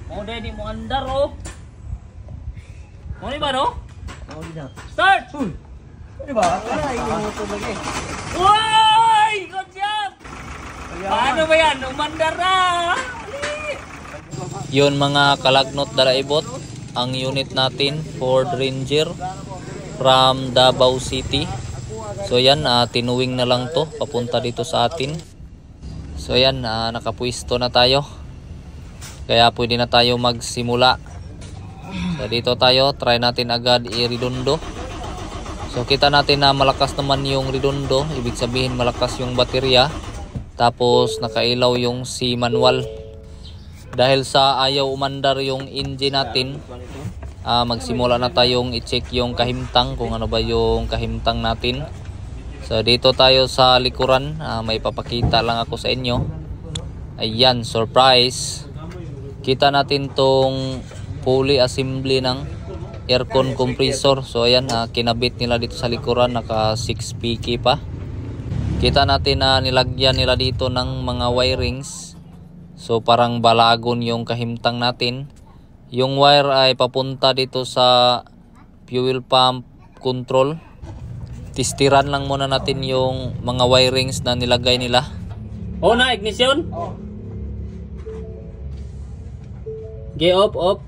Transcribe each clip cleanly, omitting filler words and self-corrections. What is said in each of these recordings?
Mau deh di mo andar oh. Mau ni ba no? Mau di na. Start. Di ba? Ay, ito lagi. Woi, good job. Paano ba yan? Umandar na. Yun mga kalagnot dalaibot, ang unit natin Ford Ranger from Davao City. So yan, tinuwing na lang to papunta dito sa atin. So yan, nakapwisto na tayo. Kaya pwede na tayo magsimula. So dito tayo, try natin agad i-redondo. So kita natin na malakas naman yung redondo, ibig sabihin malakas yung baterya. Tapos nakailaw yung si manual. Dahil sa ayaw umandar yung engine natin, magsimula na tayong i-check yung kahimtang, kung ano ba yung kahimtang natin. So dito tayo sa likuran, may papakita lang ako sa inyo. Ayan, surprise. Kita natin tong pulley assembly ng aircon compressor. So ayan, kinabit nila dito sa likuran, naka 6 PK pa. Kita natin na nilagyan nila dito ng mga wirings. So parang balagon yung kahimtang natin. Yung wire ay papunta dito sa fuel pump control. Tistiran lang muna natin yung mga wirings na nilagay nila. Oh na, ignition. Ge off, off.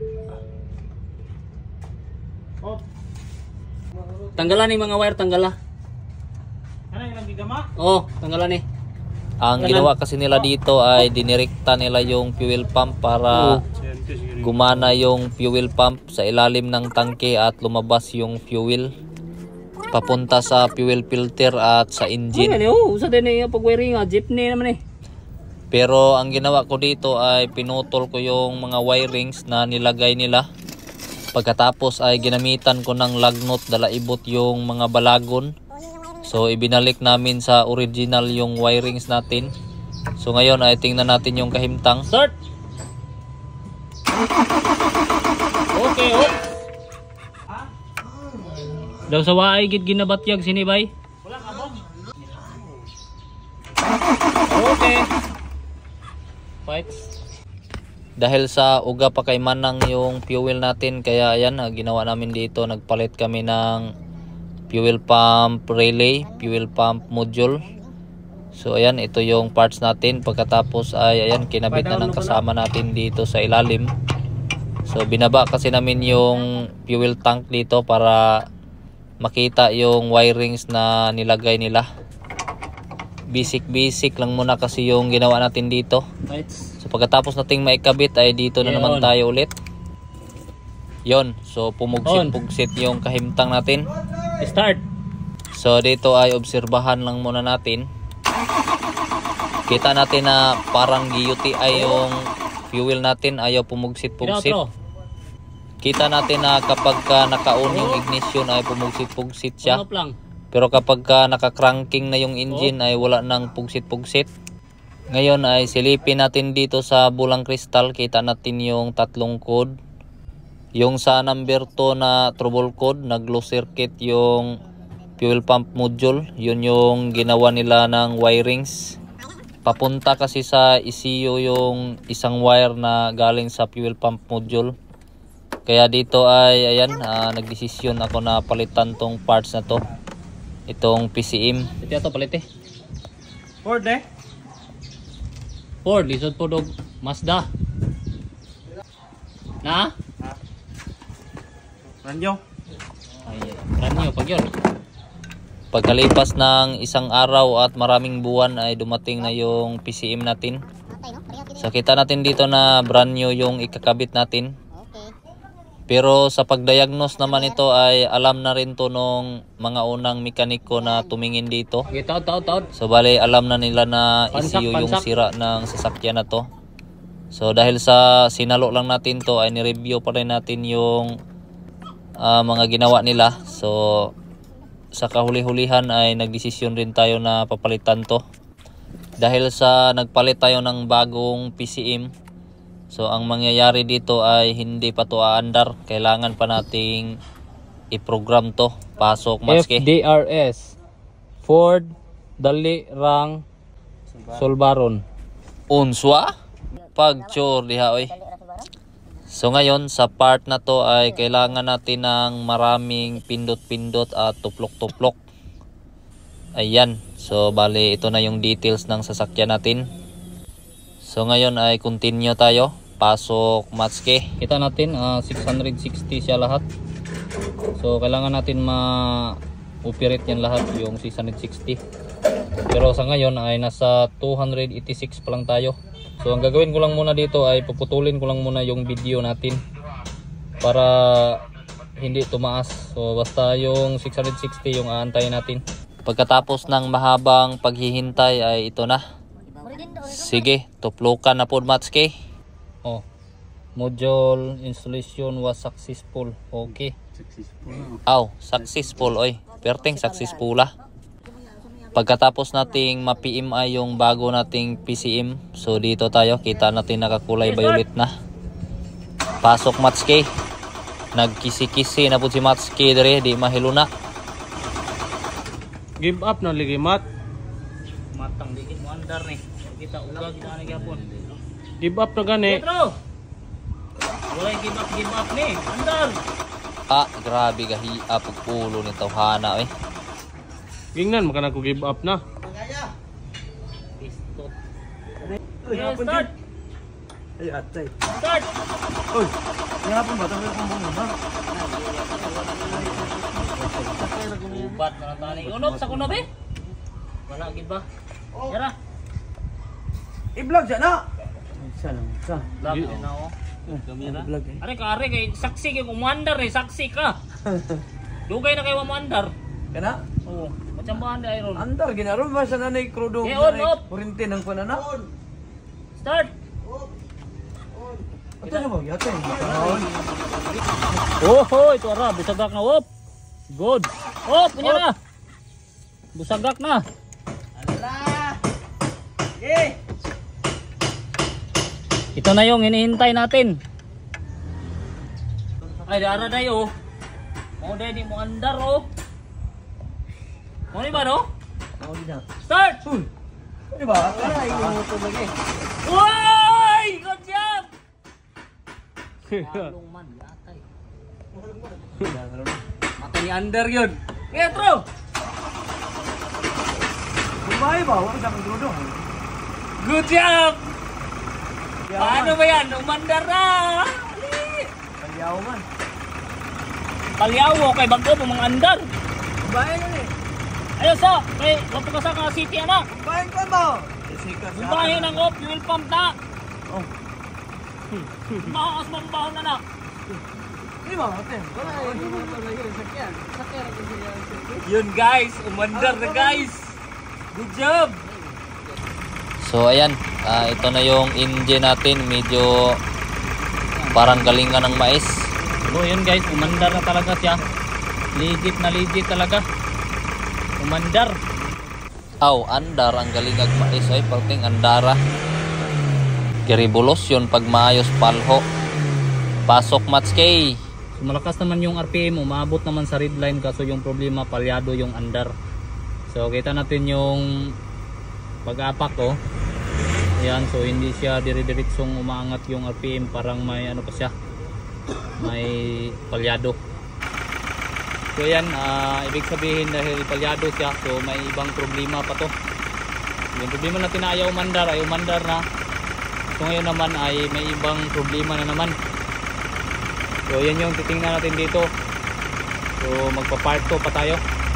Tanggalan ni mga wire, tanggala. Ano yung gigama? Oh, tanggalan ni. Ang ginawa kasi nila dito ay dinirekta nila yung fuel pump para gumana yung fuel pump sa ilalim ng tangke at lumabas yung fuel papunta sa fuel filter at sa engine. Oh, usa din yung pag-wiring, jeepney naman eh. Pero ang ginawa ko dito ay pinutol ko yung mga wirings na nilagay nila. Pagkatapos ay ginamitan ko ng lagnot dalaibot yung mga balagon. So ibinalik namin sa original yung wirings natin. So ngayon ay tingnan natin yung kahimtang. Start. Okay, oh. Daw sa waay gid ginabatyag sinibay. Wala ka bom. Okay. Fight. Dahil sa uga pa kay manang yung fuel natin, kaya ayan, ginawa namin dito, nagpalit kami ng fuel pump relay, fuel pump module. So ayan, ito yung parts natin. Pagkatapos ay ayan, kinabit na ng kasama natin dito sa ilalim. So binaba kasi namin yung fuel tank dito para makita yung wirings na nilagay nila. Basic lang muna kasi yung ginawa natin dito. So pagkatapos nating maikabit ay dito na naman tayo ulit. Yon, so pumugsit yung kahimtang natin. Start. So dito ay obserbahan lang muna natin. Kita natin na parang GUTI yung fuel natin, ayaw pumugsit-pugsit. Kita natin na kapag naka-on yung ignition ay pumugsit-pugsit siya. Pero kapag naka-cranking na yung engine ay wala nang pugsit-pugsit. Ngayon ay silipin natin dito sa bulang kristal. Kita natin yung tatlong code. Yung sa number 2 na trouble code, nag-low circuit yung fuel pump module. Yun yung ginawa nila ng wirings. Papunta kasi sa ECU yung isang wire na galing sa fuel pump module. Kaya dito ay ayan, nagdesisyon ako na palitan tong parts na to. Itong PCM. Ito ato palit eh. Ford eh. Ford, lisod po dog Mazda. Na? Ranyo. Ay, ranyo pag yun. Pagkalipas ng isang araw at maraming buwan ay dumating na yung PCM natin. So kita natin dito na brand new yung ikakabit natin. Pero sa pagdiagnose naman ito ay alam na rin to nung mga unang mekaniko na tumingin dito. So bali alam na nila na ECU yung sira ng sasakyan na to. So dahil sa sinalo lang natin to ay ni-review pa rin natin yung mga ginawa nila. So sa kahuli-hulihan ay nagdesisyon rin tayo na papalitan to. Dahil sa nagpalit tayo ng bagong PCM. So ang mangyayari dito ay hindi pa to aandar. Kailangan pa nating i-program to. Pasok maske. FDRS Ford Dali Rang Solbaron. Unswa? Pagchor diha oy. So ngayon sa part na to ay kailangan natin ng maraming pindot-pindot at tuplok-tuplok. Ayan. So bali ito na yung details ng sasakyan natin. So ngayon ay continue tayo. Pasok matske. Kita natin 660 siya lahat. So kailangan natin ma-operate yan lahat yung 660. Pero sa ngayon ay nasa 286 pa lang tayo. So ang gagawin ko lang muna dito ay puputulin ko lang muna yung video natin para hindi tumaas. So basta yung 660 yung aantayin natin. Pagkatapos ng mahabang paghihintay ay ito na. Sige, tuplukan na po matske. Oh, module installation was successful. Okay. Successful oy. Perting successful lah. Pagkatapos nating ma-PMI yung bago nating PCM, so dito tayo, kita natin nakakulay violet na. Pasok matske. Nagkisi-kisi na po si matske dire, di mahiluna. Give up na lagi mat. Matang dikit mo andar ni. Kita ugag na gyapon. Give up na gani. Pedro. Wala give up ni. Andar. Grabe gahi apog ulo ni tawhana eh. Gingnan maka ko give up na. Pistot. Start. Ay, atay. Start. Uy, ngapon ba? Tapos kung bunga ba? Ubat na tani. Unop sa kuno be? Wala gid ba? Yara. I-vlog siya na! Isa lang, isa. Vlog na oh. Kamera. Vlog eh. Are kay saksi kay kumandar eh, saksi ka. Dugay na kay mamandar. Kana? Oo. Macambahan di iron. Andar, ginaroon ba sa nanay krudong? On, off. Kurinti ng panana? Start. Ito na ba? Yatay. Oh, ito ara, busagak na op. Good. Oh, punya na. Busagak na. Ala! Eh! Ito na yung hinihintay natin. Ay, dara na yun. Oh, di mo andar oh. Ano ba no? Ako din na. Start! Uy! Ano ba? Ay, ito lagi. Uy! Good job! Malong man, yatay. Mata ni under yun. Petro! Bumay ba? Huwag siyang krudong. Good job! Paano ba yan? Umandar na! Kalyaw man. Palyawo kay bago po mga andar. Bayan yan eh. Ayun sa, kay wapo ka sa city anak. Bayan ko mo. Sikat sa Bahin ng op, fuel pump na. Oh. Makas mong bahon na na. Di ba? Ate. Wala eh. Hindi mo talaga yung sakyan. Sakyan ako siya. Yun guys, umandar na guys. Good job. So ayan, ito na yung engine natin, medyo parang galingan ng mais. So yun guys, umandar na talaga siya. Legit talaga. Umandar. Andar ang galingag mais ay perting andara. Kiribulos yun pag maayos palho. Pasok matske. So, malakas naman yung RPM, umabot naman sa red line kaso yung problema palyado yung andar. So kita natin yung pag-apak oh. Ayan, so hindi siya dire-diretsong umaangat yung RPM, parang may ano pa siya. May palyado. So yan, ibig sabihin dahil palyado siya, so may ibang problema pa to. Yung problema natin na ayaw umandar ay umandar na. So ngayon naman ay may ibang problema na naman. So yan yung titingnan natin dito. So magpa-part 2 pa tayo.